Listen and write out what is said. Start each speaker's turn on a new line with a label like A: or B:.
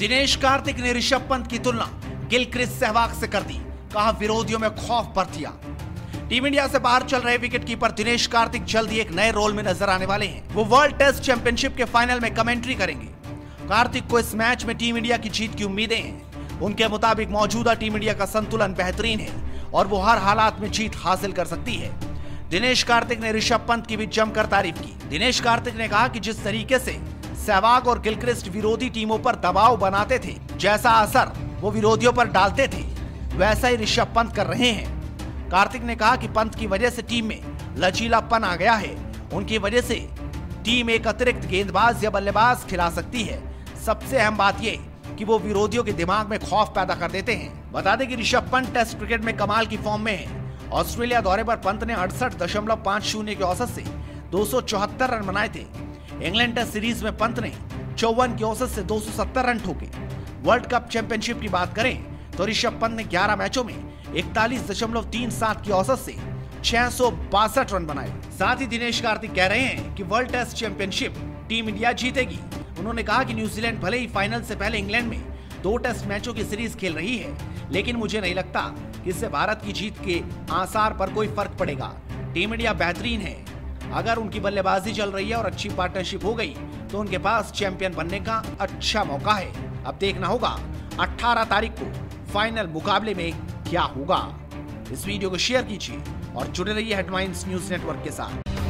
A: दिनेश कार्तिक ने ऋषभ पंत की तुलना गिलक्रिस्ट सहवाग से कर दी, कहा विरोधियों में खौफ भर दिया। टीम इंडिया से बाहर चल रहे विकेटकीपर दिनेश कार्तिक जल्द ही एक नए रोल में नजर आने वाले हैं। वो वर्ल्ड टेस्ट चैंपियनशिप के फाइनल में कमेंट्री करेंगे। कार्तिक को इस मैच में टीम इंडिया की जीत की उम्मीदें हैं। उनके मुताबिक मौजूदा टीम इंडिया का संतुलन बेहतरीन है और वो हर हालात में जीत हासिल कर सकती है। दिनेश कार्तिक ने ऋषभ पंत की भी जमकर तारीफ की। दिनेश कार्तिक ने कहा कि जिस तरीके से सहवाग और गिलक्रिस्ट विरोधी टीमों पर दबाव बनाते थे, जैसा असर वो विरोधियों पर डालते थे, वैसा ही ऋषभ पंत कर रहे हैं। कार्तिक ने कहा कि पंत की वजह से टीम में लचीलापन आ गया है। उनकी वजह से टीम एक अतिरिक्त गेंदबाज या बल्लेबाज खिला सकती है। सबसे अहम बात यह कि वो विरोधियों के दिमाग में खौफ पैदा कर देते हैं। बता दें कि ऋषभ पंत टेस्ट क्रिकेट में कमाल की फॉर्म में है। ऑस्ट्रेलिया दौरे पर पंत ने 68.50 के औसत से 274 रन बनाए थे। इंग्लैंड टेस्ट सीरीज में पंत ने 54 की औसत से 270 रन ठोके। वर्ल्ड कप चैंपियनशिप की बात करें तो ऋषभ पंत ने 11 मैचों में 41.37 की औसत से 662 रन बनाए। साथ ही दिनेश कार्तिक कह रहे हैं कि world test championship team India जीतेगी। उन्होंने कहा कि न्यूजीलैंड भले ही फाइनल से पहले इंग्लैंड में 2 टेस्ट मैचों की सीरीज खेल रही है, लेकिन मुझे नहीं लगता कि इससे भारत की जीत के आसार पर कोई फर्क पड़ेगा। टीम इंडिया बेहतरीन है। अगर उनकी बल्लेबाजी चल रही है और अच्छी पार्टनरशिप हो गई तो उनके पास चैंपियन बनने का अच्छा मौका है। अब देखना होगा 18 तारीख को फाइनल मुकाबले में क्या होगा। इस वीडियो को शेयर कीजिए और जुड़े रहिए हेडलाइंस न्यूज नेटवर्क के साथ।